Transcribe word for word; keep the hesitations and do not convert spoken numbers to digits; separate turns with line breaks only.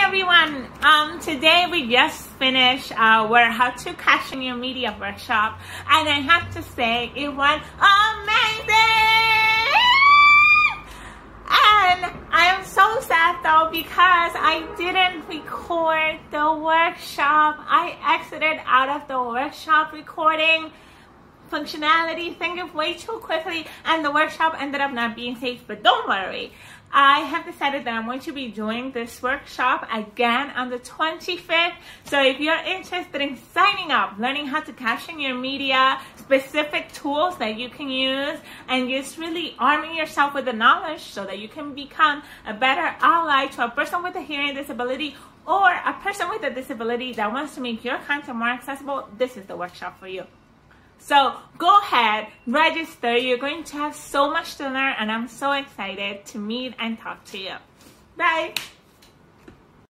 everyone. Um, today we just finished our How to Caption Your Media workshop, and I have to say it went amazing. And I am so sad though because I didn't record the workshop. I exited out of the workshop recording functionality thinking way too quickly, and the workshop ended up not being safe. But don't worry, I have decided that I'm going to be doing this workshop again on the twenty-fifth. So if you're interested in signing up, learning how to caption your media, specific tools that you can use, and just really arming yourself with the knowledge so that you can become a better ally to a person with a hearing disability or a person with a disability that wants to make your content more accessible, this is the workshop for you. So go ahead, register. You're going to have so much to learn, and I'm so excited to meet and talk to you. Bye.